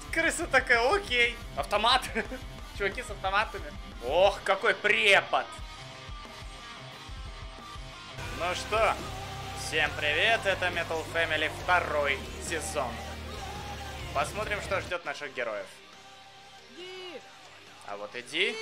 Крыса такая, окей. Автомат. Чуваки с автоматами. Ох, какой препод. Ну что, всем привет, это Metal Family 2-й сезон. Посмотрим, что ждет наших героев. А вот иди.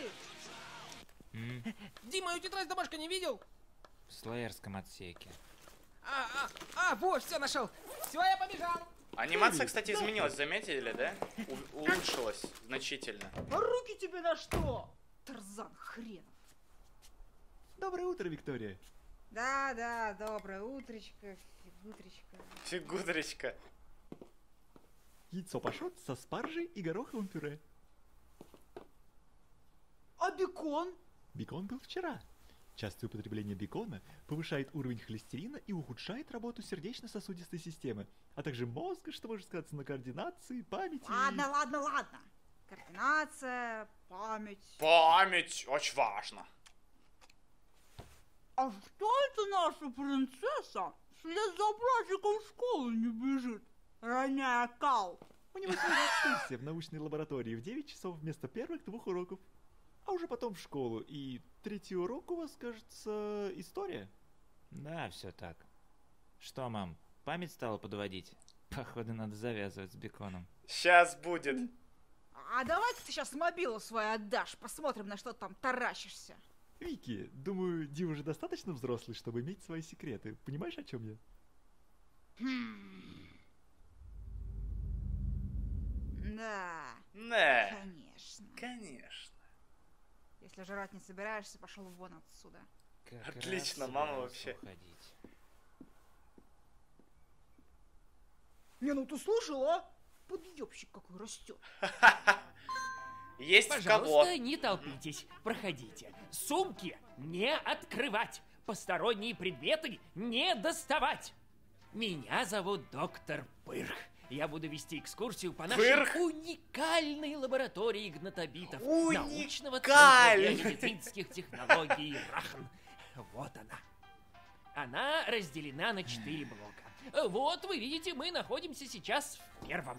Дима, мою тетрадь домашка не видел? В слоерском отсеке. Вот, все нашел. Все, я побежал. Анимация, кстати, изменилась, заметили, да? Улучшилась значительно. А руки тебе на что? Тарзан хрен. Доброе утро, Виктория. Да, доброе утречко, фигутречка. Фигутречка. Яйцо пашот со спаржей и гороховым пюре. А бекон? Бекон был вчера. Частое употребление бекона повышает уровень холестерина и ухудшает работу сердечно-сосудистой системы, а также мозга, что может сказаться на координации, памяти. Ладно. Координация, память. Память очень важно. А что это наша принцесса вслед за братиком в школу не бежит, роняя кал? У него сегодня экскурсия в научной лаборатории в 9 часов вместо первых 2 уроков. А уже потом в школу. И третий урок у вас, кажется, история? Да, все так. Что, мам, память стала подводить? Походу, надо завязывать с беконом. Сейчас будет. А давай-ка ты сейчас мобилу свой отдашь, посмотрим, на что ты там таращишься. Вики, думаю, Ди уже достаточно взрослый, чтобы иметь свои секреты. Понимаешь, о чем я? Да, Не, конечно. конечно. Если жрать не собираешься, пошел вон отсюда. Как Отлично, раз мама собирался вообще. уходить. Не, ну ты слушал, а? Подъебщик какой растет. Есть в кого. Пожалуйста, не толпитесь, проходите. Сумки не открывать, посторонние предметы не доставать. Меня зовут доктор Пырх. Я буду вести экскурсию по нашей Пырх? уникальной лаборатории гнатобитов. Уникальной! Научного центра биомедицинских технологий РАХН. Вот она. Она разделена на 4 блока. Вот, вы видите, мы находимся сейчас в первом.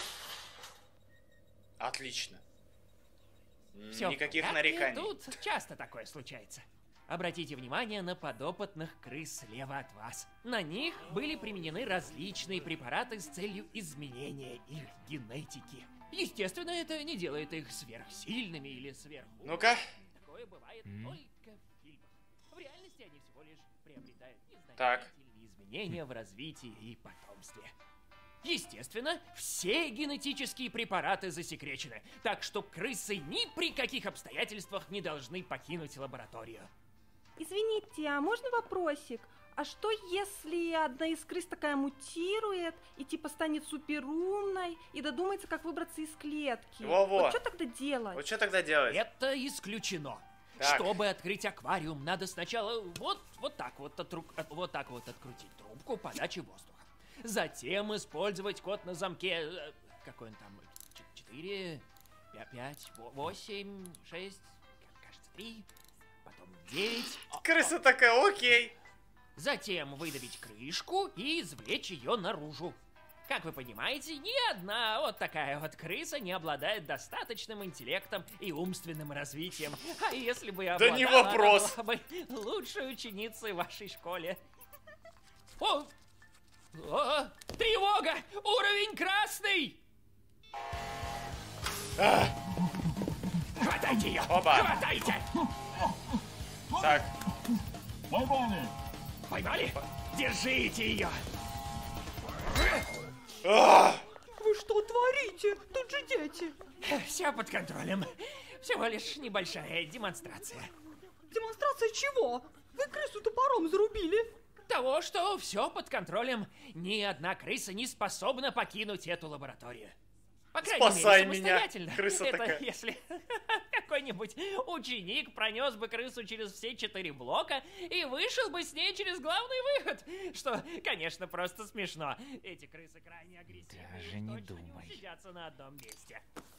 Отлично. Всё в Никаких порядке, нареканий. Тут часто такое случается. Обратите внимание на подопытных крыс слева от вас. На них были применены различные препараты с целью изменения их генетики. Естественно, это не делает их сверхсильными или сверхумными. Ну-ка. Такое бывает только в фильмах. В реальности они всего лишь приобретают Так. незначительные изменения в развитии и потомстве. Естественно, все генетические препараты засекречены, так что крысы ни при каких обстоятельствах не должны покинуть лабораторию. Извините, а можно вопросик? А что если одна из крыс такая мутирует и типа станет суперумной и додумается, как выбраться из клетки? Во-во. Вот что тогда делать? Вот что тогда делать? Это исключено. Так. Чтобы открыть аквариум, надо сначала вот так вот открутить трубку подачи воздуха. Затем использовать код на замке. Какой он там? 4, 5, 8, 6, кажется, 3, потом 9. Крыса такая, окей. Затем выдавить крышку и извлечь ее наружу. Как вы понимаете, ни одна вот такая вот крыса не обладает достаточным интеллектом и умственным развитием. А если бы Да обладала, не вопрос. она была бы лучшей ученицей в вашей школе. О, тревога! Уровень красный! Хватайте ее! Оба. Хватайте! Так, Поймали? Держите ее! Вы что творите? Тут же дети. Все под контролем. Всего лишь небольшая демонстрация. Демонстрация чего? Вы крысу топором зарубили. Того, что все под контролем. Ни одна крыса не способна покинуть эту лабораторию. По крайней Спасай мере, меня, самостоятельно. крыса Это такая. если какой-нибудь ученик пронес бы крысу через все 4 блока и вышел бы с ней через главный выход. Что, конечно, просто смешно. Эти крысы крайне агрессивны. Даже и не точно думай. не усидятся на одном месте.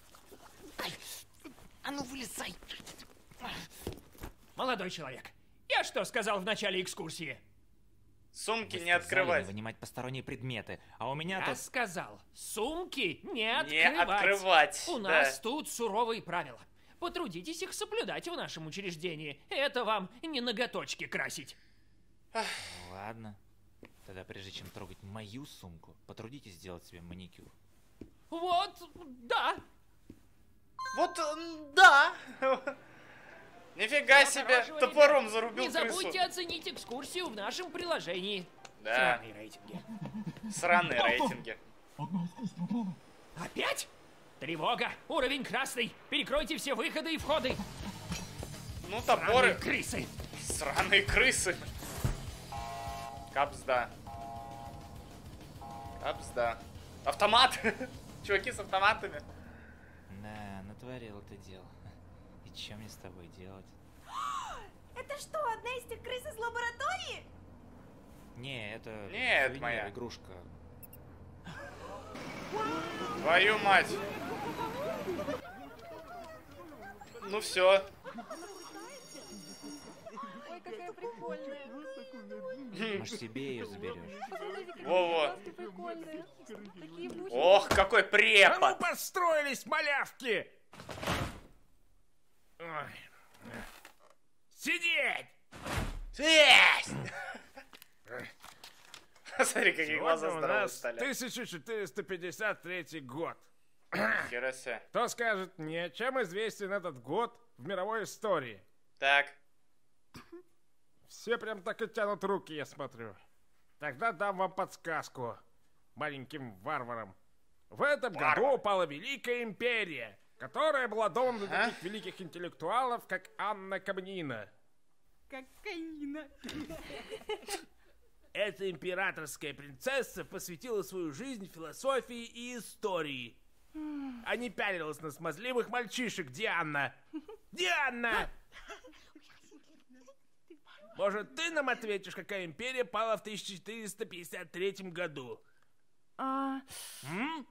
А ну вылезай! Молодой человек, я что сказал в начале экскурсии? Сумки Вы не сказали открывать. не вынимать посторонние предметы, а у меня Я тут... сказал, сумки не Не открывать. открывать. У нас тут суровые правила. Потрудитесь их соблюдать в нашем учреждении. Это вам не ноготочки красить. Ладно. Тогда прежде чем трогать мою сумку, потрудитесь сделать себе маникюр. Вот, да. Вот, да. Нифига себе, Хорошего, топором ребят. зарубил Не забудьте крысу. оценить экскурсию в нашем приложении. Да, Сраные рейтинги. сраные рейтинги. Опять? Тревога! Уровень красный! Перекройте все выходы и входы! Ну, Сраные топоры. крысы! Сраные крысы. Капсда. Капсда. Автомат. Чуваки с автоматами. Да, натворил ты дел. И что мне с тобой делать? Это что, одна из тех крыс из лаборатории? Не, это... Не, это сувенир, моя. игрушка. Твою мать. Ну все. Ой, какая прикольная. Может, себе ее заберешь? Посмотрите, какие Во-во. глазки прикольные. Такие бусинки. Ох, какой А ну препод. построились, малявки! Ой. Сидеть! Есть! Смотри, какие глаза Сегодня у здоровые нас стали. 1453 год. Хера себе. Кто скажет мне, чем известен этот год в мировой истории? Так. Все прям так и тянут руки, я смотрю. Тогда дам вам подсказку, маленьким варварам. В этом году упала Великая Империя, которая была домом для таких великих интеллектуалов, как Анна Камнина. Кокаина. Эта императорская принцесса посвятила свою жизнь философии и истории. А не пялилась на смазливых мальчишек, Диана. Диана! Может, ты нам ответишь, какая империя пала в 1453 году? А, М?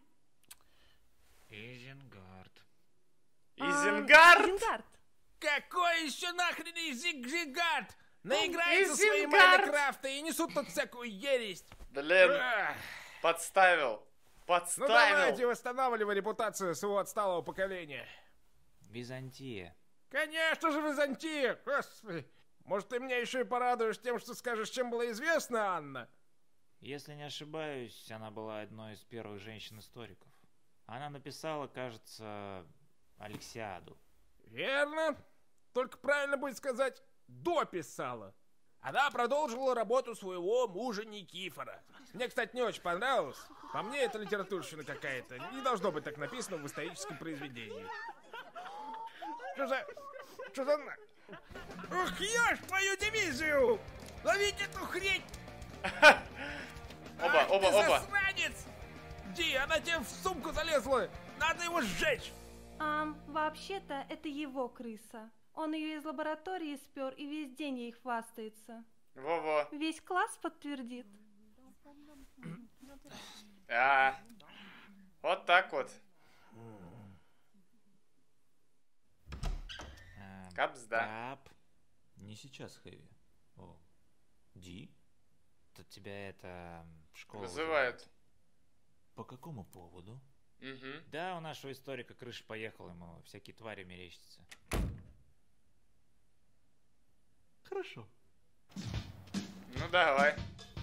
Изенгард. Изенгард? Изенгард. Какой еще нахрен Изенгард? Наиграются свои Изенгард! Майнкрафты и несут тут всякую ересь. Блин, Ах. подставил. Ну Подставил. давайте восстанавливай репутацию своего отсталого поколения. Византия. Конечно же, Византия! Господи! Может, ты меня еще и порадуешь тем, что скажешь, чем была известна Анна? Если не ошибаюсь, она была одной из первых женщин-историков. Она написала, кажется, Алексиаду. Верно. Только правильно будет сказать, дописала. Она продолжила работу своего мужа Никифора. Мне, кстати, не очень понравилось. По мне, это литературщина какая-то. Не должно быть так написано в историческом произведении. Что за... Что за... Ух, ешь твою дивизию! Ловить эту хрень! Оба, Ах, оба, ты оба. засранец! Ди, она тебе в сумку залезла! Надо его сжечь! Вообще-то это его крыса. Он ее из лаборатории спер и весь день ей хвастается. Во-во. Весь класс подтвердит. А, вот так вот. Капсда. Кап. Не сейчас, Хэви. О, Ди? Тут тебя это... школа Вызывают. По какому поводу? Угу. Да, у нашего историка крыша поехала, ему всякие твари мерещатся. Хорошо. Ну давай.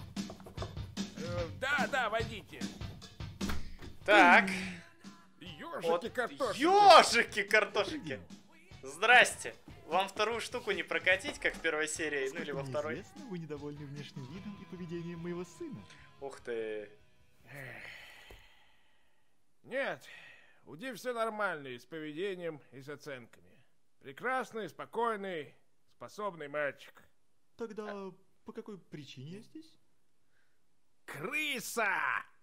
Да, войдите. Так. Ёжики, Вот картошки. ёжики, картошики. Здрасте. Вам вторую штуку не прокатить, как в первой серии, ну или во Мне второй? известно, вы недовольны внешним видом и поведением моего сына. Ух ты. Нет, у Ди все нормально и с поведением, и с оценками. Прекрасный, спокойный, способный мальчик. Тогда по какой причине я здесь? Крыса!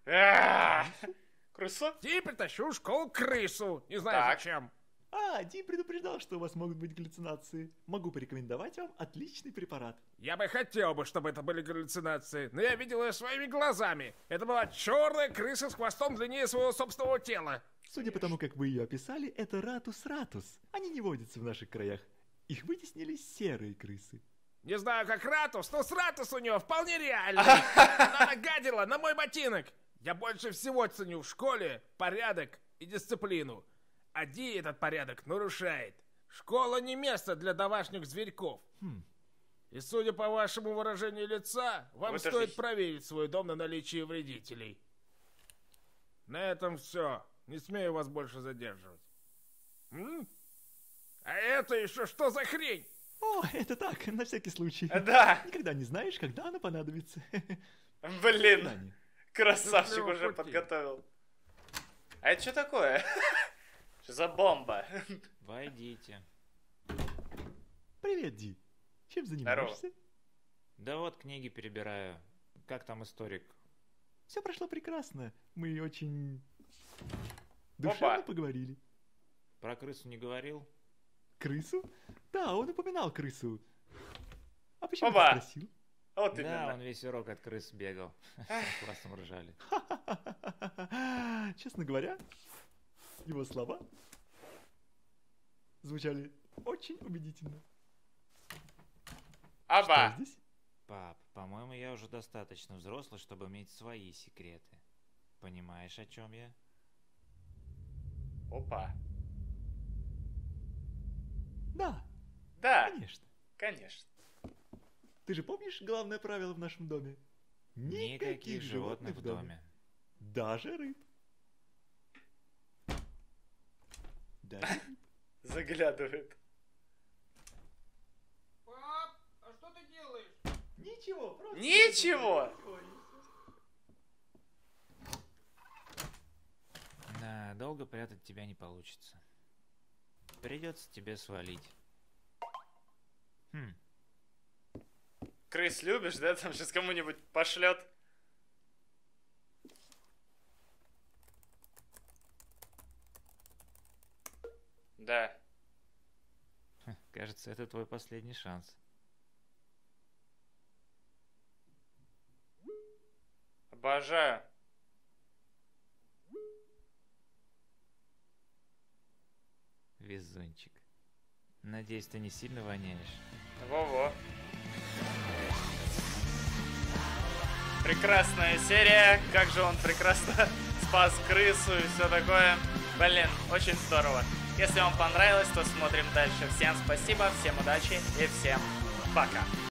Крыса? Ди притащил в школу крысу. Не знаю Так. зачем. Ди предупреждал, что у вас могут быть галлюцинации. Могу порекомендовать вам отличный препарат. Я бы хотел бы, чтобы это были галлюцинации, но я видел ее своими глазами. Это была черная крыса с хвостом длиннее своего собственного тела. Судя по тому, как вы ее описали, это ратус-ратус. Они не водятся в наших краях. Их вытеснили серые крысы. Не знаю, как Ратус, но Сратус у него вполне реальный. Она нагадила на мой ботинок. Я больше всего ценю в школе порядок и дисциплину. А Ди этот порядок нарушает. Школа не место для домашних зверьков. И судя по вашему выражению лица, вам Вот это стоит ж- проверить свой дом на наличие вредителей. На этом все. Не смею вас больше задерживать. А это еще что за хрень? О, это так, на всякий случай. Да, Никогда не знаешь, когда она понадобится. блин, Знание. красавчик Счастливого уже пути. подготовил. А это что такое? Что за бомба? Войдите. Привет, Ди. Чем занимаешься? Да вот книги перебираю. Как там историк? Все прошло прекрасно. Мы очень душевно Опа. поговорили. Про крысу не говорил? Крысу? Да, он упоминал крысу. А почему Опа. ты спросил? Вот Да, именно. он весь урок от крыс бегал. Классно ржали. Честно говоря, его слова звучали очень убедительно. Аба. Что здесь? Пап, по-моему, я уже достаточно взрослый, чтобы иметь свои секреты. Понимаешь, о чем я? Опа. Да, Да, конечно. конечно. Ты же помнишь главное правило в нашем доме? Никаких животных в доме. Даже рыб. Даже рыб. Заглядывает. Пап, а что ты делаешь? Ничего, просто... Ничего. Да, долго прятать тебя не получится. Придется тебе свалить. Крыс любишь, да? Там сейчас кому-нибудь пошлет. Да. Кажется, это твой последний шанс. Обожаю. Везунчик. Надеюсь, ты не сильно воняешь. Во-во. Прекрасная серия. Как же он прекрасно спас крысу и все такое. Блин, очень здорово. Если вам понравилось, то смотрим дальше. Всем спасибо, всем удачи и всем пока.